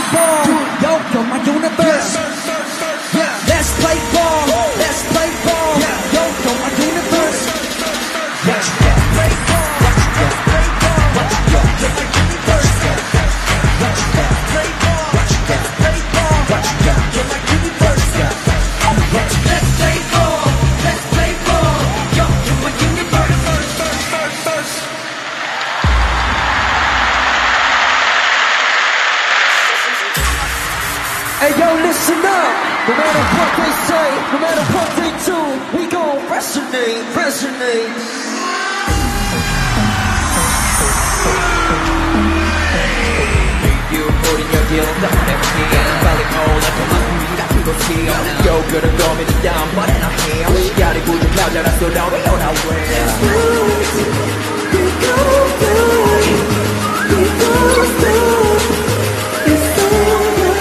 ball. Yo, you're my universe. Let's play ball. Let's play ball. Yo, you're my universe. Let's play ball. Let's play ball. Yo, you're my universe. Let's play ball. Let's play ball. You're my universe. Let's play ball. Let's play ball. Yo, you're my universe. Hey yo, listen up. No matter what they say, no matter what they do, we gon' resonate, resonate. you're 빨리 올라가면 우리가 그곳이요 Yo 그런 고민은 다음번에 나 해요 시간이 부족하잖아 so now we on our way We go through We go through It's over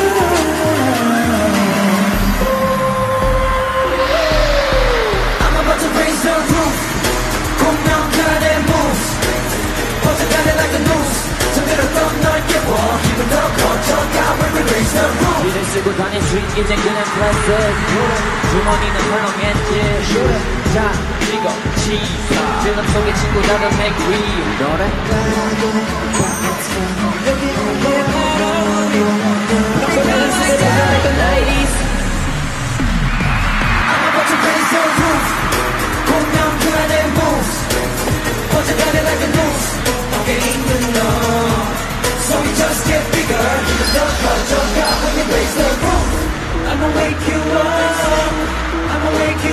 I'm about to raise the roof 공명간의 moves 퍼져가네 like a noose 저들었던 널 깨워 기분 더 커져가 when we raise the roof 이를 쓰고 다닌 스윙 이젠 그냥 클래식 주머니는 헐렁했지 자 이거 시사 드럼 속에 친구 나도 make real 노래가 Ladies I'm about to raise the roof 공명간의 moves 퍼져가네 like a noose 어깨 있는 너 So we just get bigger even though when you raise the roof I'ma wake you up I'ma wake you up